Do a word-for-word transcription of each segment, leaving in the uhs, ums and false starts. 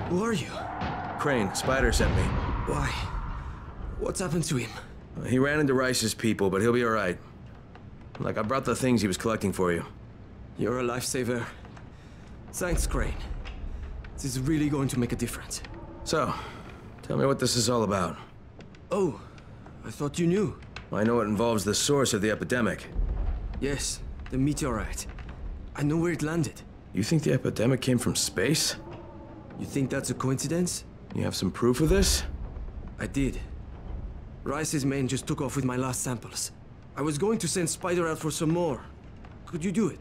Who are you? Crane, Spider sent me. Why? What's happened to him? He ran into Rice's people, but he'll be alright. Like, I brought the things he was collecting for you. You're a lifesaver. Thanks, Crane. This is really going to make a difference. So, tell me what this is all about. Oh, I thought you knew. I know it involves the source of the epidemic. Yes, the meteorite. I know where it landed. You think the epidemic came from space? You think that's a coincidence? You have some proof of this? I did. Rice's men just took off with my last samples. I was going to send Spider out for some more. Could you do it?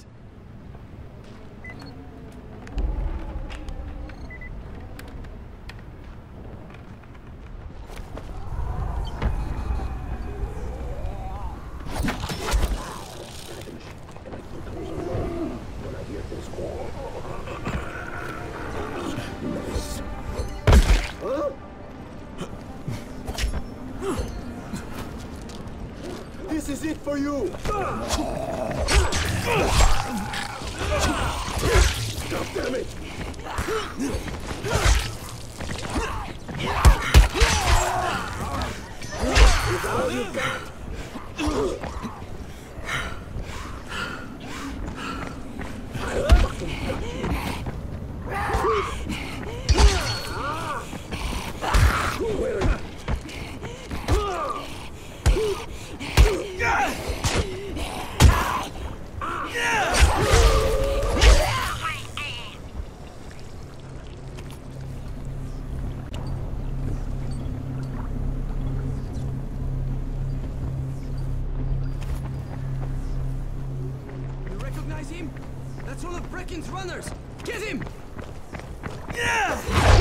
This is it for you! God damn it! Is that all you got? You recognize him? That's one of Brecken's runners! Get him! Yeah!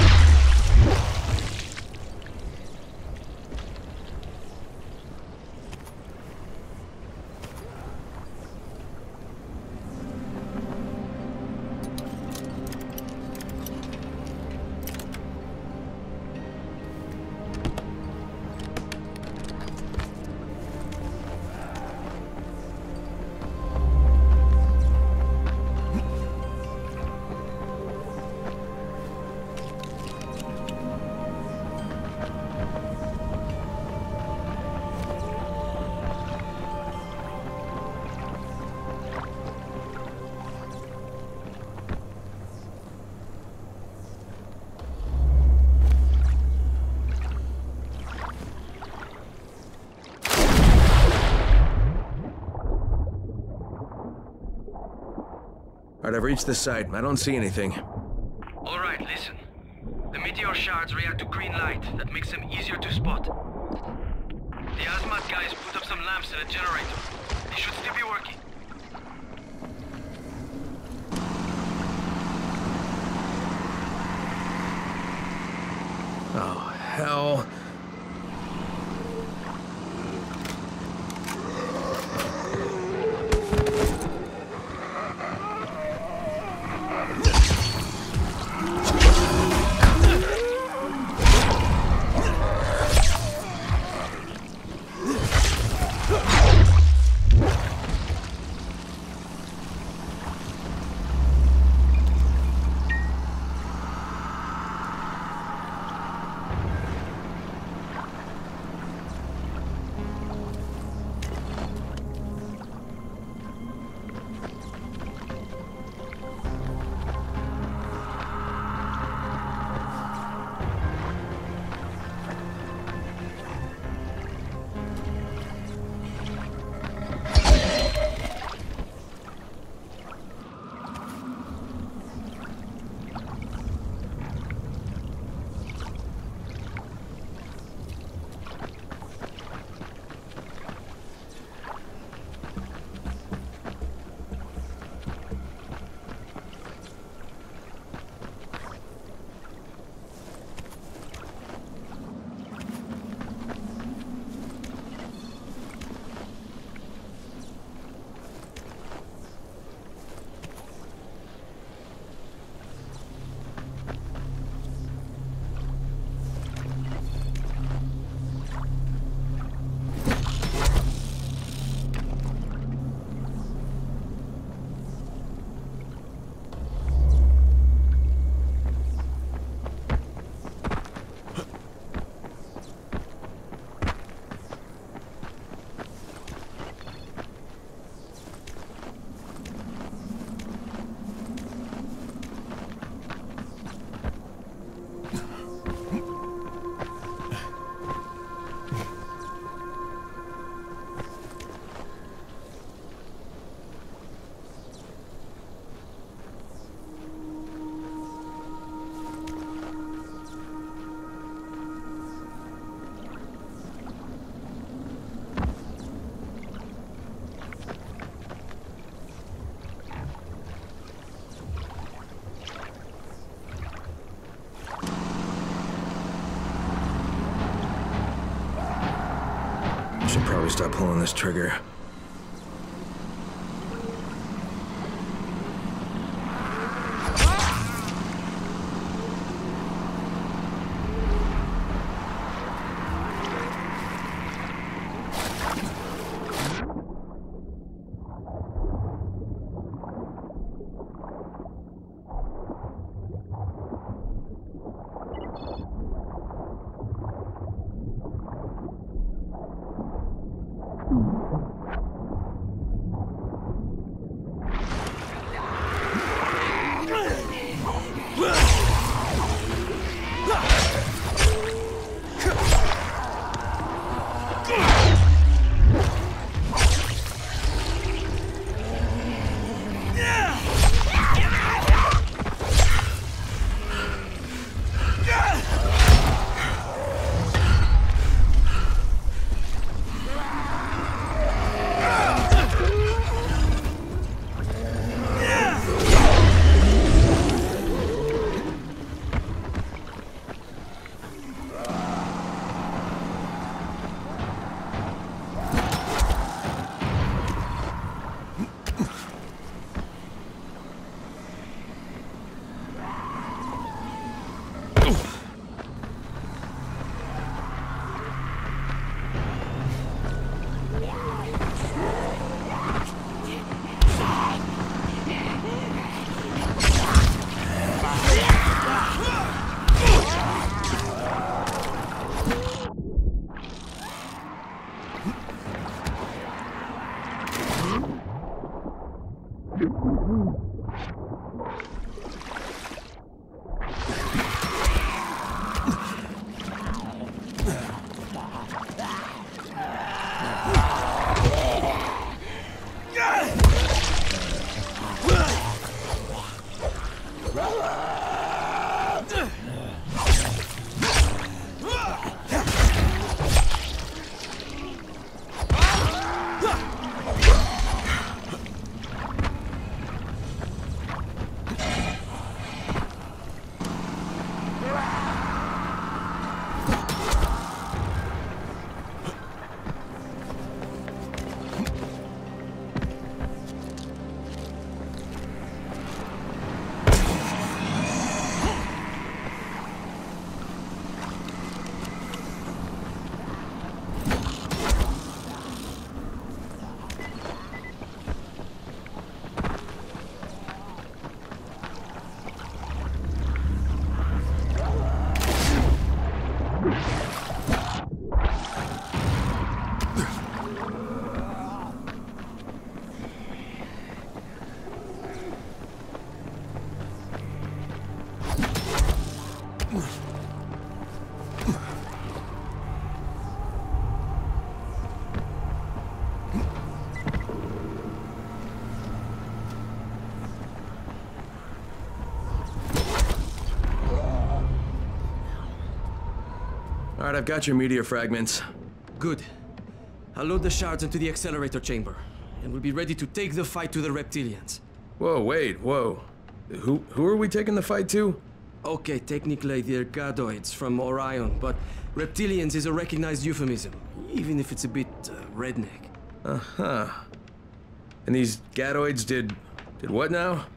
Alright, I've reached the site. I don't see anything. All right, listen. The meteor shards react to green light. That makes them easier to spot. The Asmat guys put up some lamps and a generator. They should still be working. Oh, hell. start pulling this trigger. All right, I've got your meteor fragments. Good. I'll load the shards into the accelerator chamber, and we'll be ready to take the fight to the reptilians. Whoa, wait, whoa. Who, who are we taking the fight to? Okay, technically they're gadoids from Orion, but reptilians is a recognized euphemism, even if it's a bit uh, redneck. Uh-huh. And these gadoids did... did what now?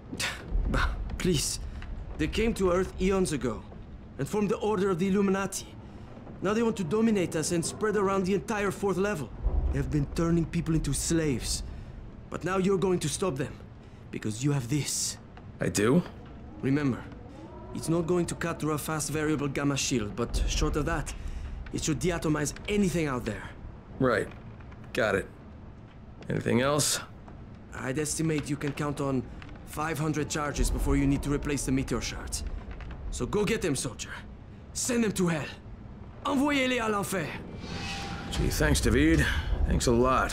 Bah, please. They came to Earth eons ago, and formed the Order of the Illuminati. Now they want to dominate us and spread around the entire fourth level. They have been turning people into slaves. But now you're going to stop them, because you have this. I do? Remember, it's not going to cut through a fast variable gamma shield, but short of that, it should deatomize anything out there. Right. Got it. Anything else? I'd estimate you can count on five hundred charges before you need to replace the meteor shards. So go get them, soldier. Send them to hell. Envoyez-les à l'enfer. Gee, thanks, David. Thanks a lot.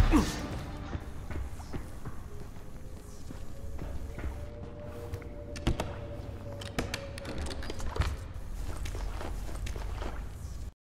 Ugh.